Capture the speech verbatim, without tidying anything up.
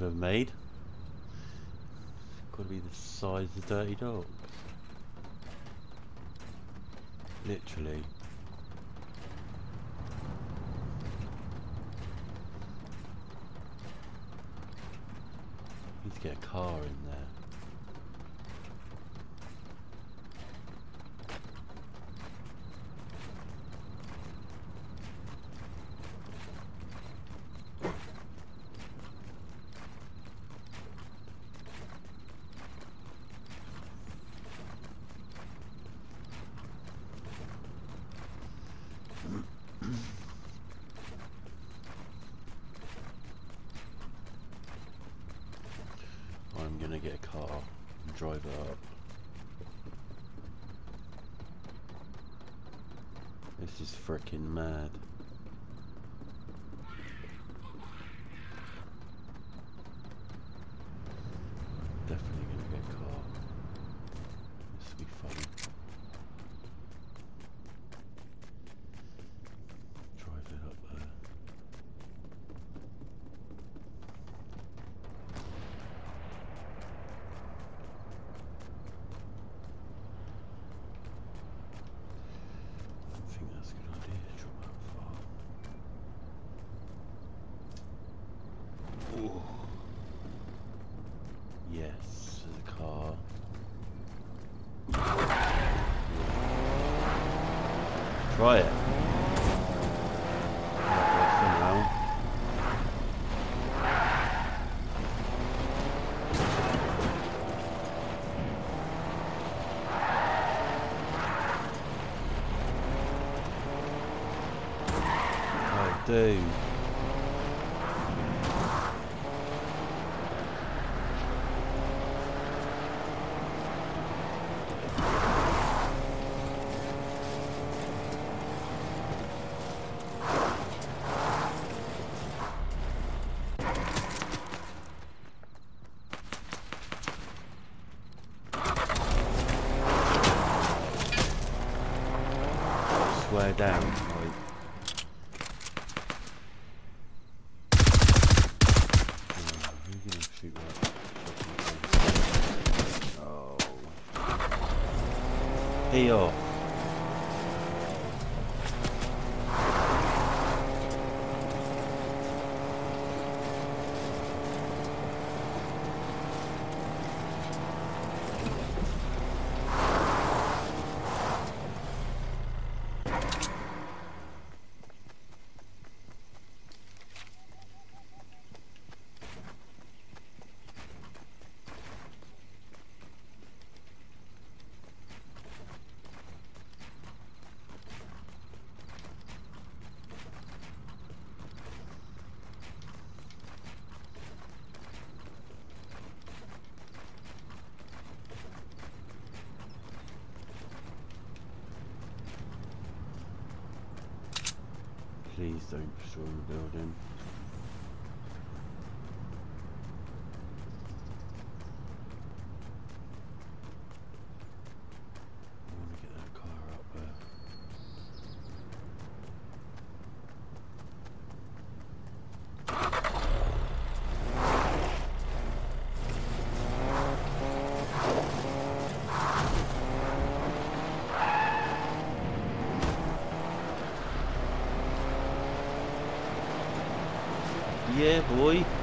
I've ever made. It's got to be the size of Dirty Dogs. Literally. Need to get a car in there. I'm gonna get a car and drive it up. This is freaking mad. Definitely gonna get a car. This will be fun. Drive it up there. I think that's a good idea to drop that far. Ooh. Yes, there's a car. Try it. Somehow. Oh, dude. Swear down, like. Oh, who's gonna shoot that? Oh. Hey, yo. Please don't destroy the building. I want to get that car up there. Yeah, boy.